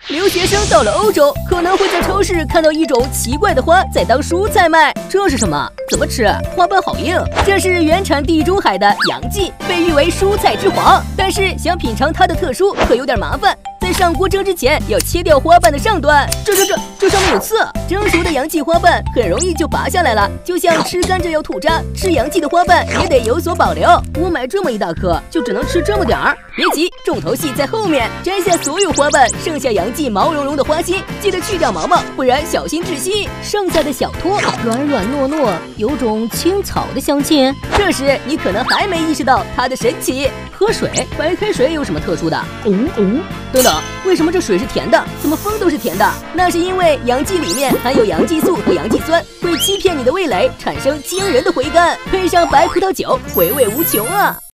留学生到了欧洲，可能会在超市看到一种奇怪的花在当蔬菜卖，这是什么？怎么吃？花瓣好硬。这是原产地中海的洋蓟，被誉为蔬菜之皇。但是想品尝它的特殊，可有点麻烦。在上锅蒸之前，要切掉花瓣的上端。这上面有刺。蒸熟的洋蓟花瓣很容易就拔下来了，就像吃甘蔗要吐渣，吃洋蓟的花瓣也得有所保留。我买这么一大颗，就只能吃这么点儿。别急，重头戏在后面。摘下所有花瓣，剩下洋蓟毛茸茸的花心，记得去掉毛毛，不然小心窒息。剩下的小托软软糯糯，有种青草的香气。这时你可能还没意识到它的神奇。喝水，白开水有什么特殊的？等等，为什么这水是甜的？怎么风都是甜的？那是因为洋蓟里面含有洋蓟素和洋蓟酸，会欺骗你的味蕾，产生惊人的回甘。配上白葡萄酒，回味无穷啊！